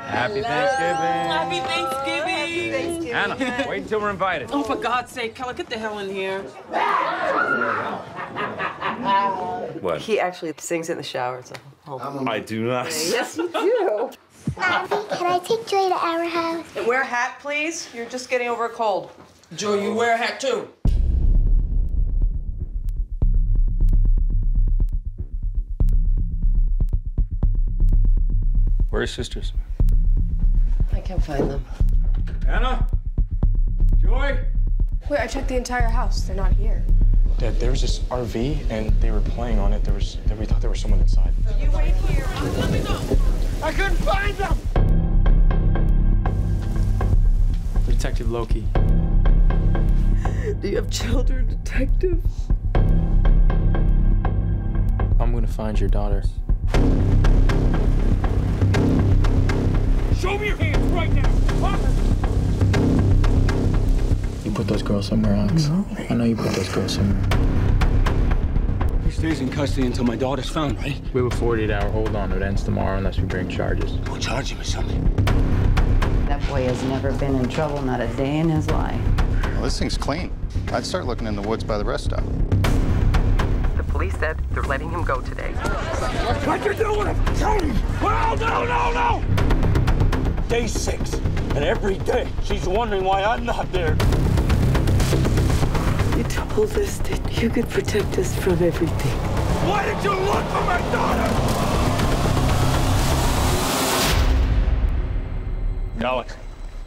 Happy Thanksgiving. Happy Thanksgiving. Anna, wait until we're invited. Oh, for God's sake, Keller, get the hell in here. What? He actually sings in the shower. It's a whole I do not. Yes, you do. Abby, can I take Joy to our house? Wear a hat, please. You're just getting over a cold. Joe, you wear a hat, too. Where are your sisters? I can't find them. Anna? Joy? Wait, I checked the entire house. They're not here. Dad, there was this RV, and they were playing on it. We thought there was someone inside. You wait here. Let me go. I couldn't find them! Detective Loki. Do you have children, detective? I'm gonna find your daughter. Show me your hands right now! You put those girls somewhere, Alex. No. I know you put those girls somewhere. He stays in custody until my daughter's found, right? We have a 48-hour hold on. It ends tomorrow unless we bring charges. We'll charge him with something. That boy has never been in trouble, not a day in his life. Well, this thing's clean. I'd start looking in the woods by the rest stop. The police said they're letting him go today. What you doing? Tony! Well, no! Day 6, and every day she's wondering why I'm not there. You told us that you could protect us from everything. Why did you look for my daughter? Alex.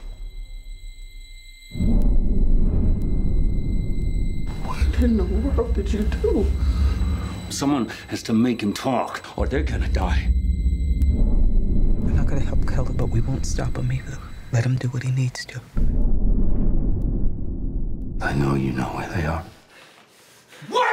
What in the world did you do? Someone has to make him talk, or they're gonna die. We're not gonna help Keller, but we won't stop him either. Let him do what he needs to. I know you know where they are. What?